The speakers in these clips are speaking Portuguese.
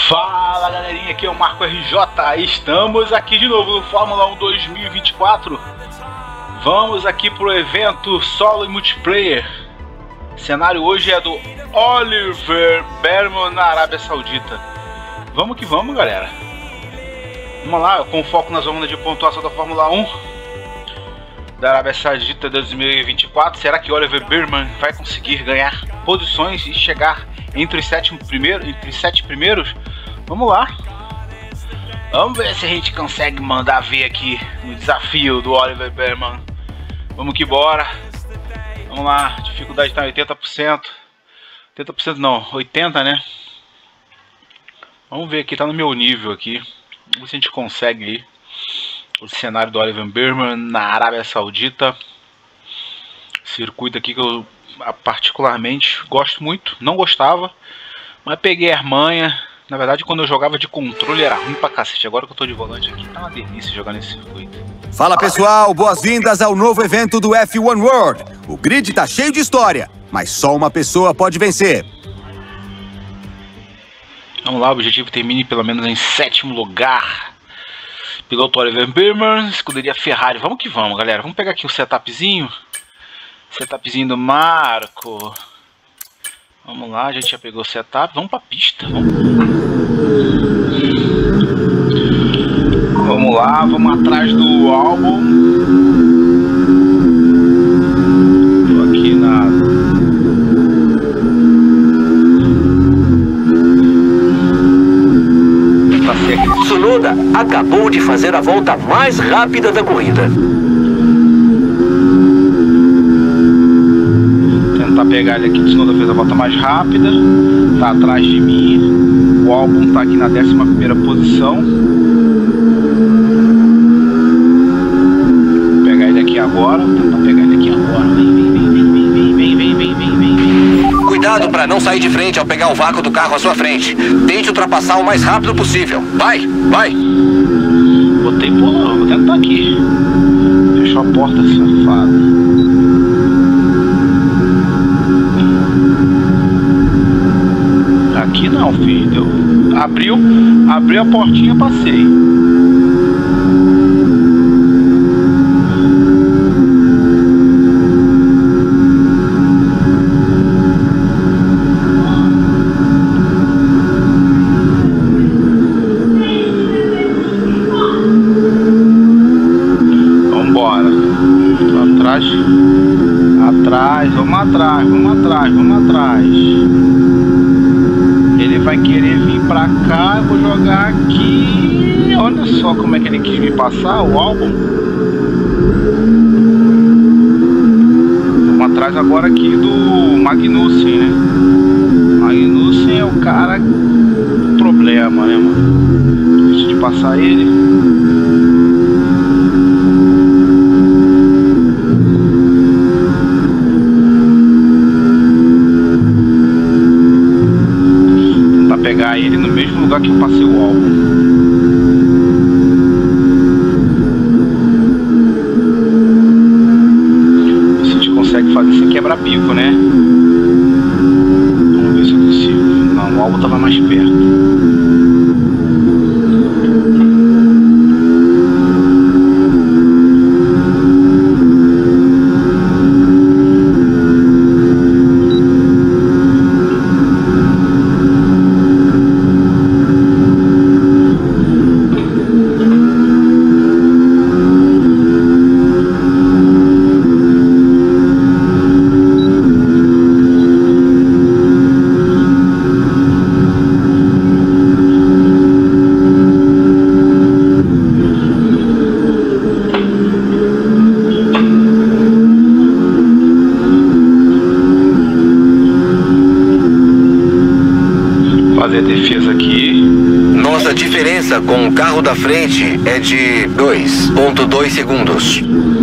Fala galerinha, aqui é o Marco RJ, estamos aqui de novo no Fórmula 1 2024. Vamos aqui pro evento solo e multiplayer. O cenário hoje é do Oliver Bearman na Arábia Saudita. Vamos que vamos, galera. Vamos lá, com foco na zona de pontuação da Fórmula 1 da Arábia Saudita 2024. Será que Oliver Bearman vai conseguir ganhar posições e chegar entre os sete primeiros? Vamos lá. Vamos ver se a gente consegue mandar ver aqui no desafio do Oliver Bearman. Vamos que bora. Vamos lá, a dificuldade está em 80%. 80% não, 80%, né? Vamos ver aqui, tá no meu nível aqui. Vamos ver se a gente consegue aí o cenário do Oliver Bearman na Arábia Saudita. Circuito aqui que eu particularmente gosto muito. Não gostava, mas peguei a manha. Na verdade, quando eu jogava de controle era ruim pra cacete. Agora que eu tô de volante aqui, tá uma delícia jogar nesse circuito. Fala pessoal, boas-vindas ao novo evento do F1 World. O grid tá cheio de história, mas só uma pessoa pode vencer. Vamos lá, o objetivo termine pelo menos em 7º lugar. Piloto Oliver Bearman, escuderia Ferrari. Vamos que vamos, galera. Vamos pegar aqui o setupzinho. Setupzinho do Marco. Vamos lá, a gente já pegou o setup. Vamos pra pista. Vamos lá, vamos atrás do álbum. Tô aqui na... Tsunoda acabou de fazer a volta mais rápida da corrida. Tentar pegar ele aqui. O Tsunoda fez a volta mais rápida. Tá atrás de mim. O álbum tá aqui na 11ª posição. Vou pegar ele aqui agora. Vou tentar pegar ele aqui agora. Vem. Cuidado para não sair de frente ao pegar o vácuo do carro à sua frente. Tente ultrapassar o mais rápido possível. Vai! Botei por lá, vou tentar aqui. Fechou a porta, safado. Aqui não, filho. Abriu a portinha, passei. Vamos atrás. Ele vai querer vir pra cá, eu vou jogar aqui. Olha só como é que ele quis me passar o álbum. Vamos atrás agora aqui do Magnussen, né? Magnussen é o cara do problema, né, mano? Deixa de passar ele. Pegar ele no mesmo lugar que eu passei o álbum. Se a gente consegue fazer sem quebra-bico, né? Vamos ver se eu consigo. Não, o álbum tava mais perto. Fazer a defesa aqui. Nossa diferença com o carro da frente é de 2,2 segundos.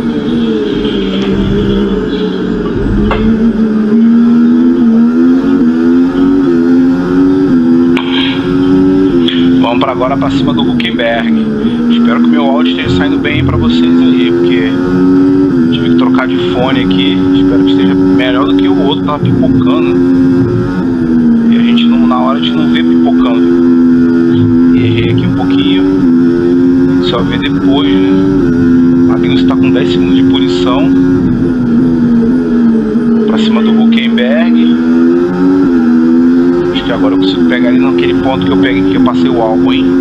Vamos para agora para cima do Huckenberg. Espero que meu áudio esteja saindo bem para vocês aí, porque tive que trocar de fone aqui. Espero que esteja melhor do que o outro, tava pipocando. E a gente não, na hora a gente não vê pipocando. Agora eu consigo pegar ele naquele ponto que eu peguei, que eu passei o álbum, hein?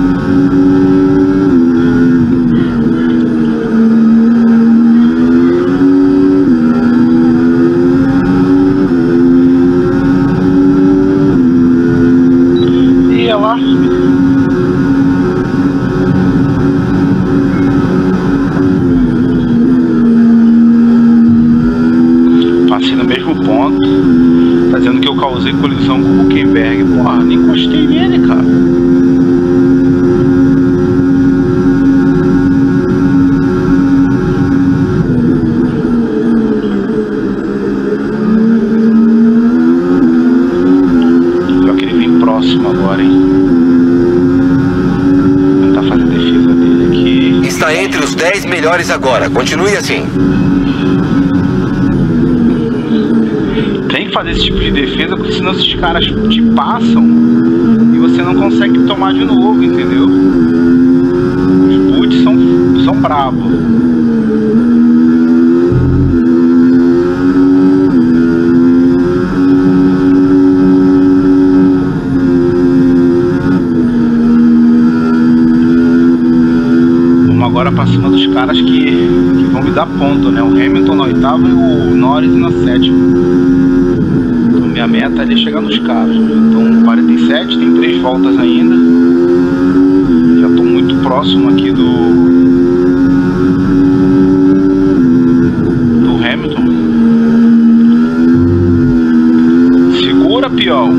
E lá. Passei no mesmo ponto. Tá dizendo que eu causei colisão com o Huckenberg. Porra, nem encostei nele, cara. Pior que ele vem próximo agora, hein. Vou tentar fazer a defesa dele aqui. Está entre os 10 melhores agora. Continue assim. Tem que fazer esse tipo de defesa, porque senão esses caras te passam e você não consegue tomar de novo, entendeu? Os boots são bravos. Vamos agora pra cima dos caras que vão me dar ponto, né? O Hamilton na oitava e o Norris na sétima. Minha meta ali é chegar nos caras. Então 47, tem 3 voltas ainda. Já estou muito próximo aqui do Hamilton. Segura, peão.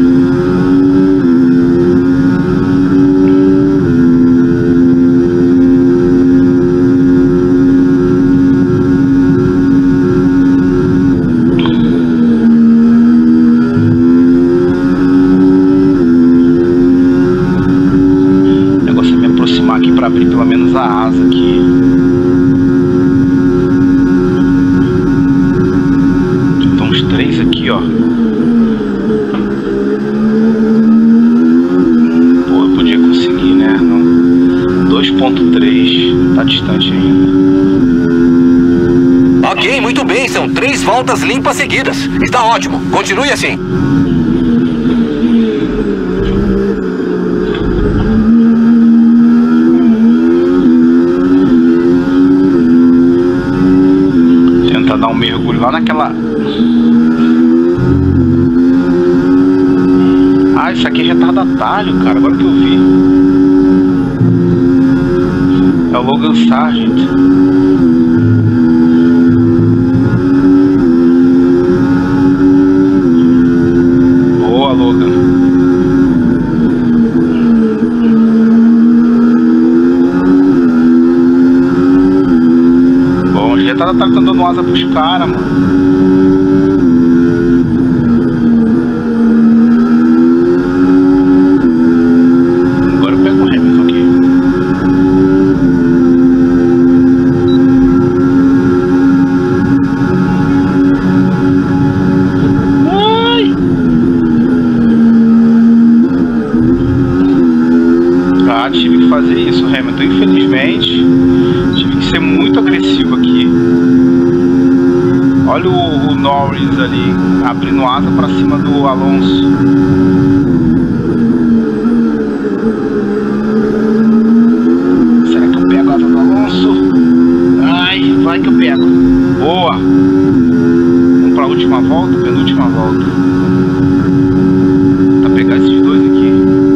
Aqui para abrir pelo menos a asa aqui. Então uns 3 aqui, ó. Pô, eu podia conseguir, né? Não. 2.3, tá distante ainda. Ok, muito bem. São 3 voltas limpas seguidas. Está ótimo. Continue assim. Dar um mergulho lá naquela... Ah, isso aqui é retardatário, cara. Agora que eu vi. É o Logan Sargent. Boa, Logan. Tá dando asa pros caras, mano. Agora eu pego o Hamilton aqui. Ai! Ah, tive que fazer isso, Hamilton. Infelizmente, tive que ser muito agressivo aqui. Olha o Norris ali, abrindo asa para cima do Alonso. Será que eu pego a asa do Alonso? Ai, vai que eu pego. Boa! Vamos para a última volta, penúltima volta. Vou pegar esses dois aqui.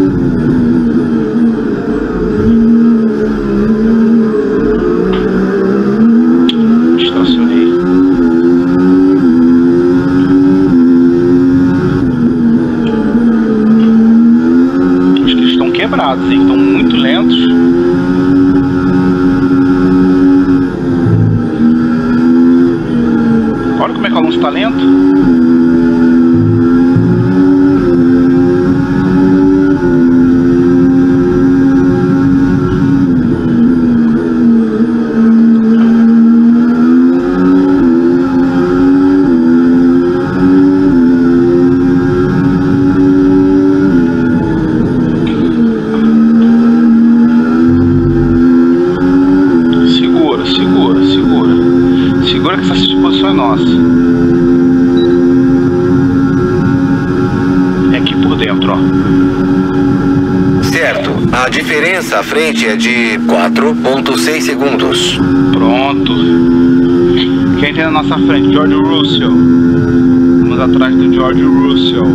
Distracionei. Quebrados, hein? Estão muito lentos. Olha como é que o Alonso está lento. 4, ó. Certo. A diferença à frente é de 4,6 segundos. Pronto. Quem tem na nossa frente? George Russell. Vamos atrás do George Russell.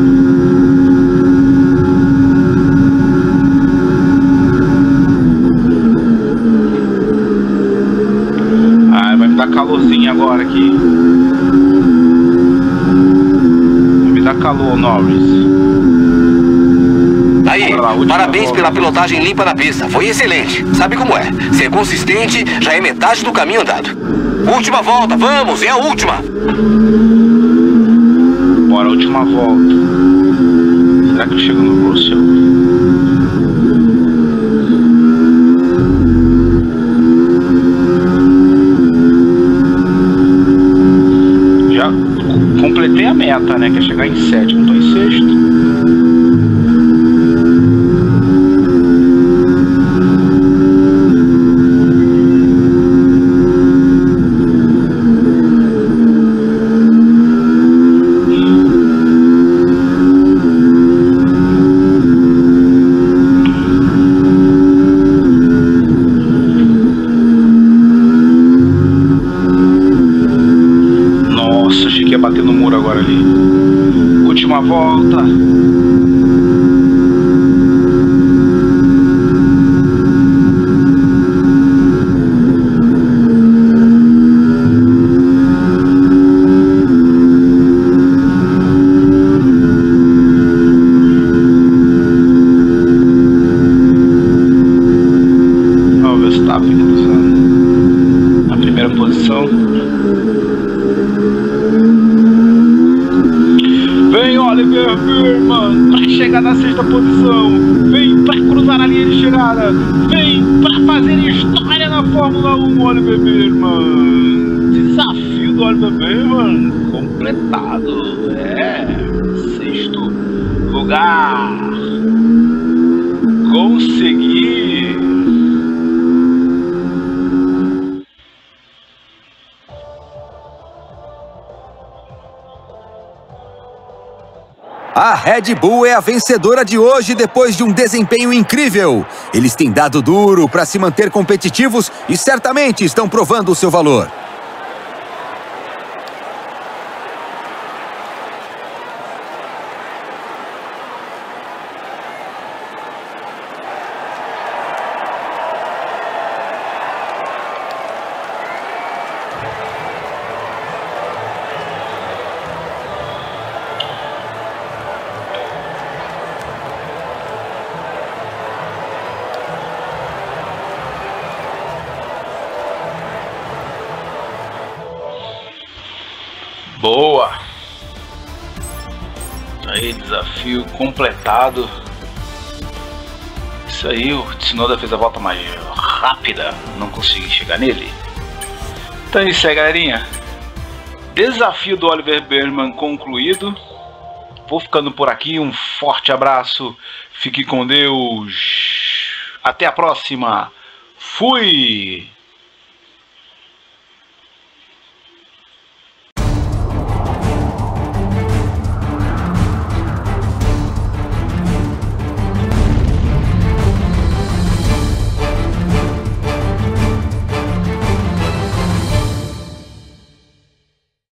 Ai, vai me dar calorzinho agora aqui. Vai me dar calor, Norris. Aí, parabéns pela pilotagem limpa na pista. Foi excelente. Sabe como é? Ser consistente já é metade do caminho andado. Última volta, vamos, é a última. Bora, última volta. Será que eu chego no Russell? Já completei a meta, né? Que é chegar em 7º, tô em 6º. Bater no muro agora ali. Última volta. Ó, o Verstappen cruzando na primeira posição. Vem Oliver Bürmann para chegar na 6ª posição. Vem para cruzar a linha de chegada. Vem para fazer história na Fórmula 1, Oliver Bürmann. Desafio do Oliver Bürmann completado. É, 6º lugar. Consegui. A Red Bull é a vencedora de hoje depois de um desempenho incrível. Eles têm dado duro para se manter competitivos e certamente estão provando o seu valor. Boa! Aí, desafio completado. Isso aí, o Tsunoda fez a volta mais rápida, não consegui chegar nele. Então é isso aí, galerinha. Desafio do Oliver Bürmann concluído. Vou ficando por aqui, um forte abraço, fique com Deus. Até a próxima. Fui!